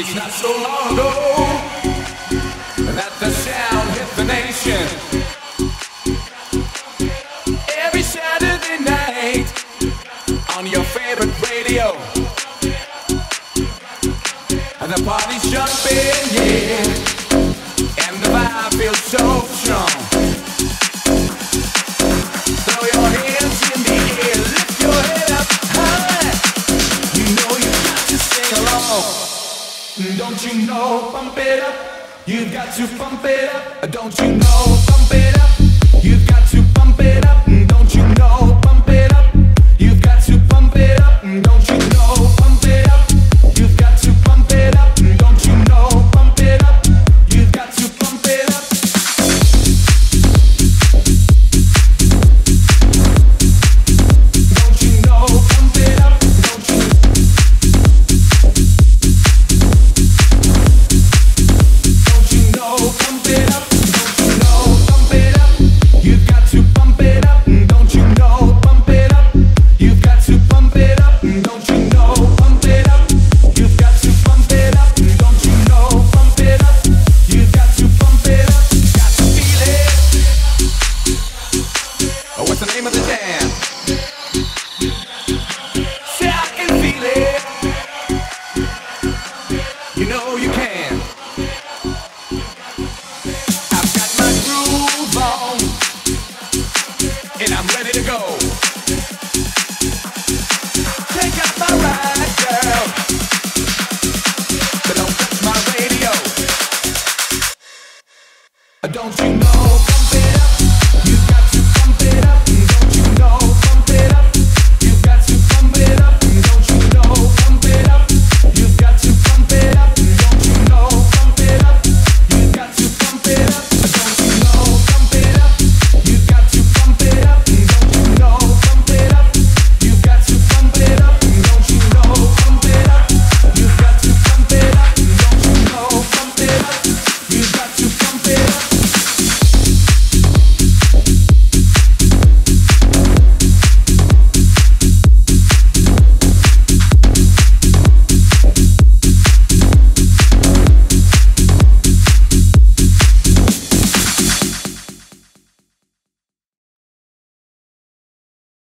It's not so long ago that the sound hit the nation. Every Saturday night on your favorite radio, and the party's jumping, yeah, and the vibe feels so strong. Throw your hands in the air, lift your head up high. You know you've got to sing along. Don't you know, pump it up. You've got to pump it up. Don't you know, pump it up.